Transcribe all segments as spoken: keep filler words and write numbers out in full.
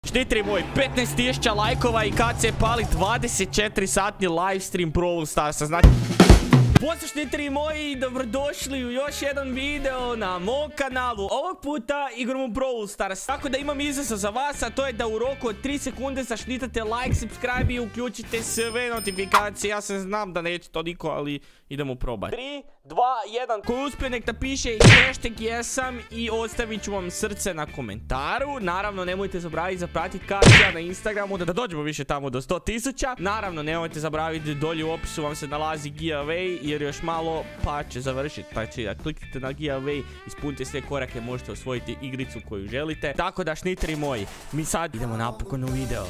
Štitri moj, petnaest tisuća lajkova i kad se pali dvadeset četiri satni livestream Brawl Starsa, znači... Pozdrav štitri moji, dobrodošli u još jedan video na mom kanalu. Ovog puta igramo Brawl Stars. Tako da imam izazov za vas, a to je da u roku od tri sekunde zašnitate like, subscribe i uključite sve notifikacije. Ja se znam da neće to niko, ali idemo probati. tri, dva, jedan. Ko uspije nek napiše hashtag jesam i ostavit ću vam srce na komentaru. Naravno nemojte zaboraviti zapratiti Kacija na Instagramu da dođemo više tamo do sto tisuća. Naravno nemojte zaboraviti, dolje u opisu vam se nalazi giveaway, jer još malo pa će završiti. Znači da kliknite na giveaway, ispunite sve korake, možete osvojiti igricu koju želite. Tako da šnitri moji, mi sad idemo napokon u video.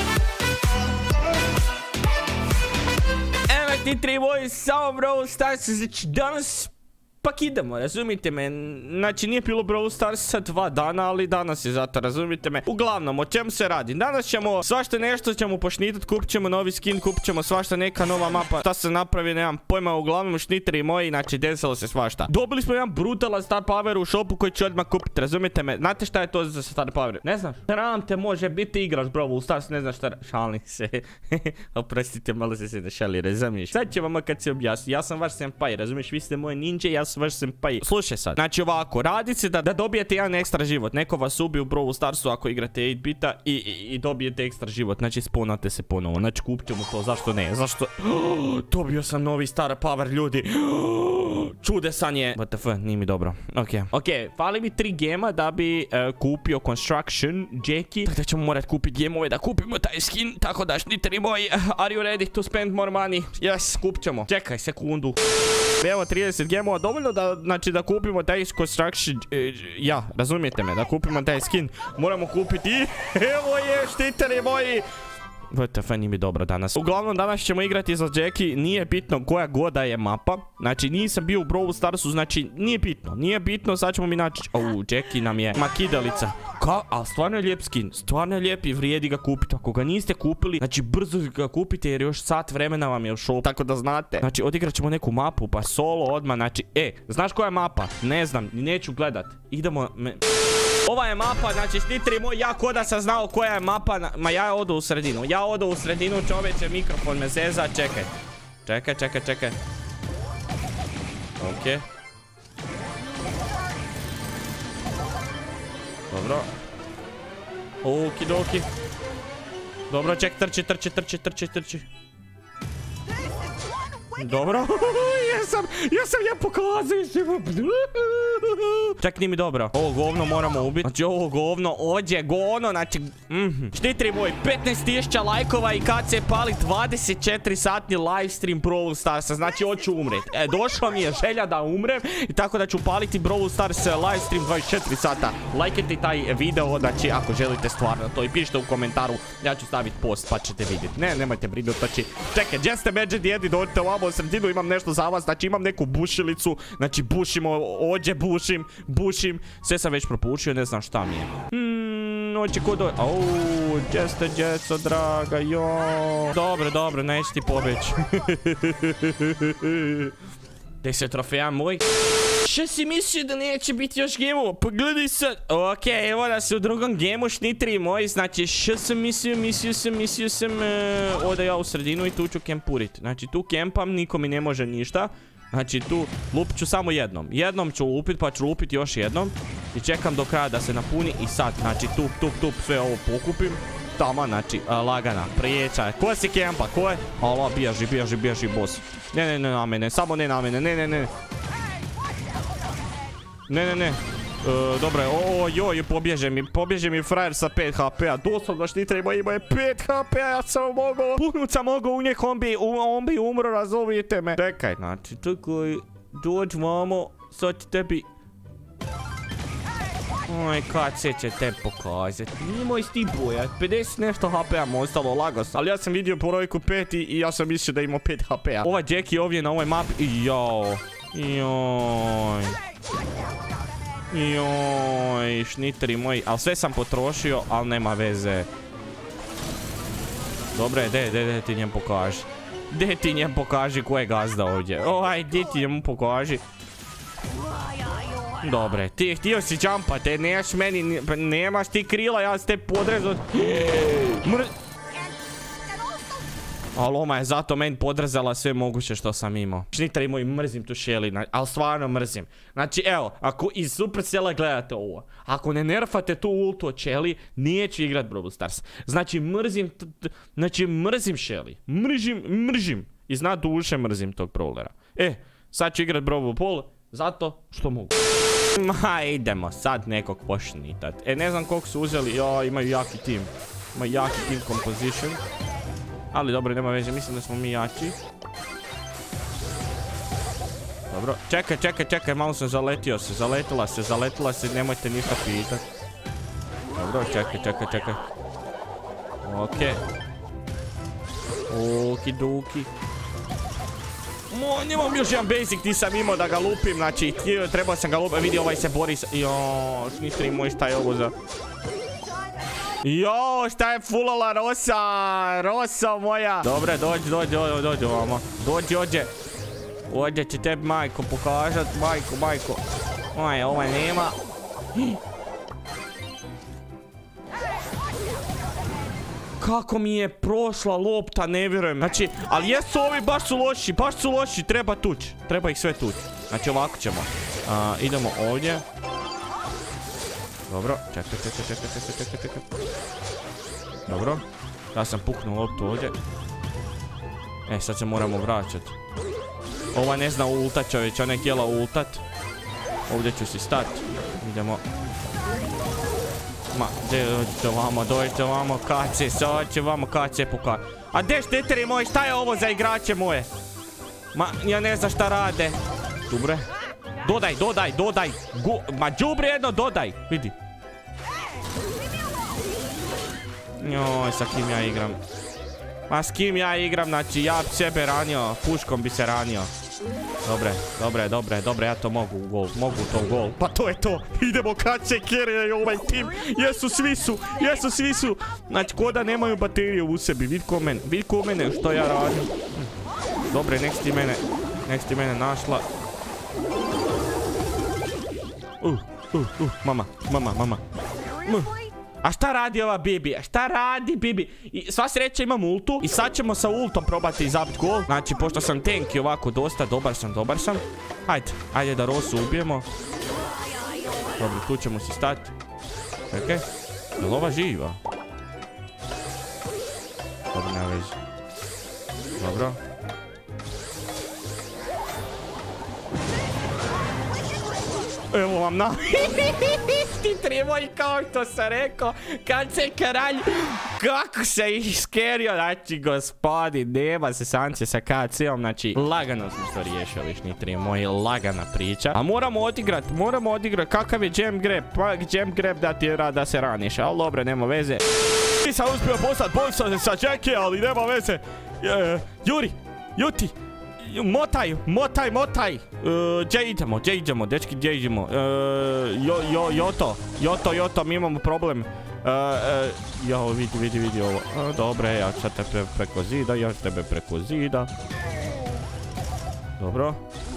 Evo štitri moji, samo Brawl Stars, znači danas pak idemo, razumite me, znači nije bilo Brawl Starsa dva dana, ali danas je zato, razumite me. Uglavnom, o čemu se radi? Danas ćemo svašta nešto ćemo pošnitat, kupit ćemo novi skin, kupit ćemo svašta neka nova mapa. Šta se napravi, nemam pojma, uglavnom štitri moji, znači desilo se svašta. Dobili smo jedan brutalan star power u shopu koji ću odmah kupiti, razumite me. Znate šta je to za star power? Ne znaš? Sram te, može biti igraš Brawl Stars, ne znaš šta, šalim se. Oprostite, malo se se ne šali, razumiješ? Sad će vama kad se objasni, ja sam vaš senpai, razumiješ, vi ste moj ninja, ja sam vaš senpai. Slušaj sad, znači ovako, radi se da, da dobijete jedan ekstra život. Neko vas ubije u Brawl Starsu ako igrate osam bita i, i, i dobijete ekstra život. Znači spawnate se ponovo, znači kupit ćemo to, zašto ne, zašto? Oh, dobio sam novi star power, ljudi. Oh, čudesan je. What the fuck, nije mi dobro. Ok, ok, fali mi tri gema da bi uh, kupio Construction Jackie. Tako da ćemo morat kupiti gemove da kupimo taj skin. Tako da štitri moji, are you ready to spend more money? Yes, kupit ćemo. Čekaj sekundu. Evo trideset gemova, dovoljno da, znači da kupimo taj Construction, e, ja, razumijete me, da kupimo taj skin, moramo kupiti i evo je, štiteri moji. W T F, nije mi dobro danas. Uglavnom danas ćemo igrati za Jackie, nije bitno koja goda je mapa. Znači nisam bio u Brawl Starsu, znači nije bitno, nije bitno, sad ćemo mi naći. Au, Jackie nam je makidalica. Ka, ali stvarno je lijep skin, stvarno je lijep i vrijedi ga kupiti. Ako ga niste kupili, znači brzo ga kupite jer još sat vremena vam je u show, tako da znate. Znači odigrat ćemo neku mapu, pa solo odmah, znači, e, znaš koja je mapa? Ne znam, neću gledat, idemo... Me... Ova je mapa, znači štitri moj, ja koda sam znao koja je mapa, na... ma ja odu u sredinu, ja odu u sredinu, čoveče, mikrofon me zeza, čekaj. Čekaj, čekaj, čekaj. Ok. Dobro. Okidoki. Dobro, ček, trči, trči, trči, trči, trči. Dobro, jesam, jesam ja pokazao. Čak nije mi dobro. Ovo govno moramo ubiti. Znači ovo govno, ođe govno, znači mm. Štitri moj, petnaest tisuća lajkova i kad se pali dvadeset četiri satni livestream Brawl Starsa, znači hoću umret. E, došla mi je želja da umrem i tako da ću paliti Brawl Stars livestream dvadeset četiri sata. Lajkajte taj video, znači ako želite stvarno to i pišite u komentaru, ja ću staviti post pa ćete vidjeti. Ne, nemojte brinuti, znači čekaj, gdje ste među djedi, dođite ovamo u sredinu, imam nešto za vas, znači imam neku bušilicu, znači bušimo, ođe bušim, bušim, sve sam već propušio, ne znam šta mi je. Hmm, oće ko doj... Auuu, gdje ste djeco, draga, jo. Dobro, dobro, neće ti pobjeći. deset trofeja moj. Še si mislio da neće biti još gemova? Pogledaj sad. Ok, evo da se u drugom gemu šnitri moji. Znači, še sam mislio, mislio sam, mislio sam uh, oda ja u sredinu i tu ću kempurit. Znači, tu kempam, niko mi ne može ništa. Znači, tu lupit ću samo jednom. Jednom ću lupit, pa ću lupit još jednom. I čekam do kraja da se napuni. I sad, znači, tup, tup, tup, sve ovo pokupim. Tama, znači, uh, lagana, priječa. Ko si kempa, ko je? Alo, bježi, bježi, bježi, boss. Ne, ne, ne, na mene, samo ne na mene, ne, ne, ne. Ne, ne, ne. Uh, dobro je, o, joj, pobježe mi, pobježe mi frajer sa pet H P-a. Doslovno štitri moji, imao je pet H P-a, ja sam mogao. Puhnut sam mogao u njeg, on bi, on bi umro, razumijete me. Čekaj, znači, tukoj, dođ vamo, sad ti tebi... Oj, kad se će te pokazati? Nije moj sti boja, pedeset nešto H P-a mu ostalo, lagos. Ali ja sam vidio brojku pet i, i ja sam mislio da imao pet H P-a. Ova Jackie ovdje na ovoj mapi, jao. Joj. Joj, šniteri moji, ali sve sam potrošio, ali nema veze. Dobro je, de, de, de ti njem pokaži. De ti njem pokaži ko je gazda ovdje. Oj, de ti njemu pokaži. Dobre, ti htio si jumpat, e, nemaš meni, nemaš ti krila, ja ste podrezao. Mr... Ali oma je zato meni podrezala sve moguće što sam imao. Šnitari moji, mrzim tu Shelly, ali stvarno mrzim. Znači, evo, ako iz Supercella gledate ovo, ako ne nerfate tu ultu od Shelly, neću igrat Brawl Stars. Znači, mrzim, znači, mrzim Shelly. Mržim, mržim. I zna duše mrzim tog brawlera. E, sad ću igrat Brawl Ball, zato što mogu. Ma, idemo sad nekog pošnitat. E, ne znam koliko su uzeli, jo, imaju jaki tim. Imaju jaki team composition. Ali dobro, nema veze, mislim da smo mi jači. Dobro, čekaj, čekaj, čekaj, malo sam zaletio se, zaletila se, zaletila se, nemojte ništa pitat. Dobro, čekaj, čekaj, čekaj. Okej. Okidoki. Mo, nemam još jedan basic, ti sam imao da ga lupim, znači, trebao sam ga lupiti, vidi ovaj se bori sa... Joooo, šnitri moj, šta je ovo za... Joooo, šta je fulala Rosa, Rosa moja. Dobre, dođi, dođi, dođi, dođi ovamo. Dođi, ođe. Ođe će tebi majko pokažat, majko, majko. Aj, ovaj nema. Kako mi je prošla lopta, ne vjerujem. Znači, ali jesu ovi, baš su loši, baš su loši, treba tući. Treba ih sve tući. Znači, ovako ćemo. A, idemo ovdje. Dobro, čekaj, čekaj, čekaj, čekaj, čekaj, čekaj. Dobro. Ja sam puknuo loptu ovdje. E, sad se moramo vraćati. Ova ne zna ultat čovječ, ona je htjela ultat. Ovdje ću si stat. Idemo. Ma, dođite ovamo, dođite ovamo, kace, sad će ovamo kace puka. A gdje štiteri moji, šta je ovo za igrače moje? Ma, ja ne znam šta rade. Dobre. Dodaj, dodaj, dodaj. Gu, ma džubre jedno, dodaj. Vidi. Joj, sa kim ja igram? Ma s kim ja igram, znači ja bi sebe ranio, puškom bi se ranio. Dobre, dobre, dobre, dobre, ja to mogu u gol, mogu to u gol. Pa to je to, idemo kače, kerije ovaj tim. Jesu, svi su, jesu, svi su. Znači, ko da nemaju baterije u sebi, vid ko mene, vid ko mene, što ja radim. Dobre, nek ti mene, nek ti mene našla. Uh, uh, uh, mama, mama, mama. Uh. A šta radi ova Bibi? A šta radi Bibi? I sva sreća imam ultu. I sad ćemo sa ultom probati zabiti gol. Znači, pošto sam tank i ovako dosta, dobar sam, dobar sam. Ajde, ajde da Rosu ubijemo. Dobro, tu ćemo si stati. Čekaj. Je li ova živa? Dobro, nema vezi. Dobro. Evo vam na... Ti treboj, kao što sam rekao, kad se kralj... Kako se iskerio, znači, gospodi, nema se sance sa K C-om, znači, lagano smo to riješili, šnitri moji, lagana priča. A moramo odigrat, moramo odigrat, kakav je jam grab, pa jam grab da ti rad da se raniš, ali dobro, nema veze. Nisam uspio poslat bolsa sa Jackie, ali nema veze. Juri, Juti. Motaj, motaj, motaj. Gdje idemo, gdje idemo, dečki, gdje idemo? Jo, jo, Joto, Joto, Joto, mi imamo problem. Jo, vidi, vidi, vidi ovo. Dobre, ja ću te preko zida, ja ću tebe preko zida. Dobro.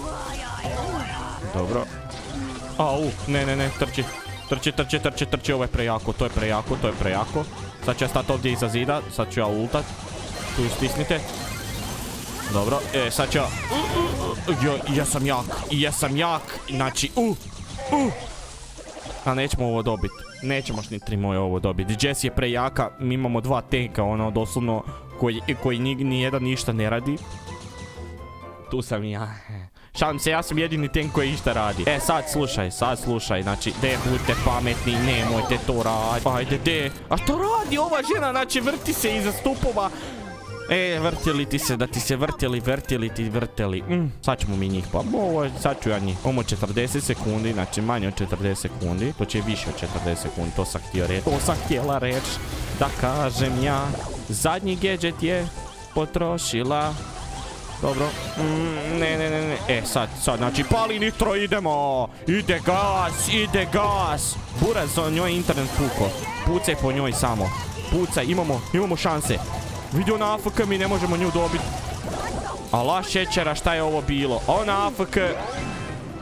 Dobro. Au, ne, ne, ne, trči. Trči, trči, trči, trči, ovo je prejako, to je prejako, to je prejako. Sad ću ja stati ovdje iza zida, sad ću ja ultat. Tu stisnite. Dobro, e, sad ću ja... Jo, ja sam jak, ja sam jak. Znači, u, u. A nećemo ovo dobiti. Nećemo šnitri moje ovo dobiti. Jess je prejaka, mi imamo dva tanka, ono, doslovno, koji, koji nijedan ništa ne radi. Tu sam ja. Šalim se, ja sam jedini tank koji išta radi. E, sad slušaj, sad slušaj, znači, de, budite pametni, nemojte to raditi. Ajde, de. A što radi ova žena, znači, vrti se iza stupova. E, vrtili ti se, da ti se vrtili, vrtili ti, vrtili. Mm, sad ćemo mi njih, pa ovo, sad ću ja njih. Ovo četrdeset sekundi, znači manje od četrdeset sekundi. To će više od četrdeset sekundi, to sam htio reći. To sam htjela reći, da kažem ja. Zadnji gadget je potrošila. Dobro. Mm, ne, ne, ne, ne. E, sad, sad, znači, pali nitro, idemo. Ide gas, ide gas. Buraz, o njoj internet puko. Pucaj po njoj samo. Pucaj, imamo, imamo šanse. Vidio na A F K, mi ne možemo nju dobiti. Allah šećera, šta je ovo bilo? Ona A F K...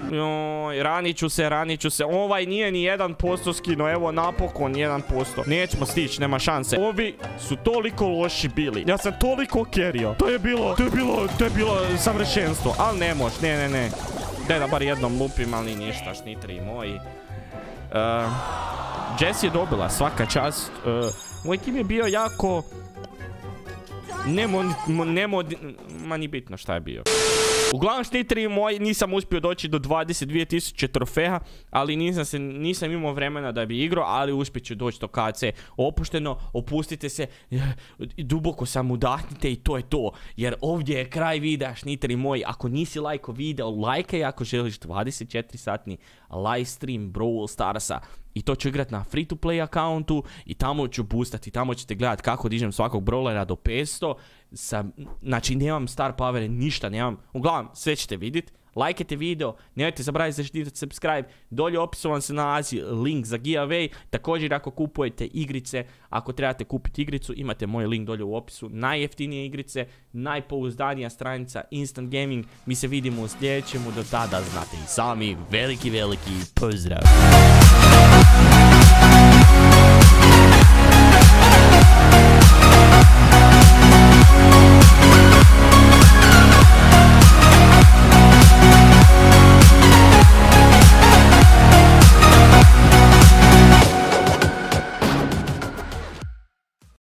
Joj, ranit ću se, ranit ću se. Ovaj nije ni jedan posto skino, evo napokon jedan posto. Nećemo stići, nema šanse. Ovi su toliko loši bili. Ja sam toliko kerio. To je bilo, to je bilo, to je bilo savršenstvo. Ali ne moš, ne, ne, ne. Daj da bar jednom lupim, ali ništa, šnitri moji. Uh, Jess je dobila, svaka čast. Uh, moj tim je bio jako... Nemo, nemo, ma ni bitno šta je bio. Uglavnom štitri moji, nisam uspio doći do dvadeset dvije tisuće trofeja, ali nisam, se, nisam imao vremena da bi igrao, ali uspjet ću doći do K C. Opušteno, opustite se, duboko sam udahnite i to je to. Jer ovdje je kraj videa, štitri moji. Ako nisi lajko video, lajkaj ako želiš dvadeset četiri satni live stream Brawl Starsa. I to ću igrat na free to play accountu i tamo ću boostati, tamo ćete gledat kako dižem svakog brawlera do petsto. Sa, znači nemam star powere, ništa nemam. Uglavnom, sve ćete vidjeti. Lajkajte video, nemojte zaboraviti zaštititi subscribe. Dolje u opisu vam se nalazi link za giveaway. Također ako kupujete igrice, ako trebate kupiti igricu, imate moj link dolje u opisu. Najjeftinije igrice, najpouzdanija stranica Instant Gaming. Mi se vidimo u sljedećemu, do tada znate i sami. Veliki, veliki pozdrav.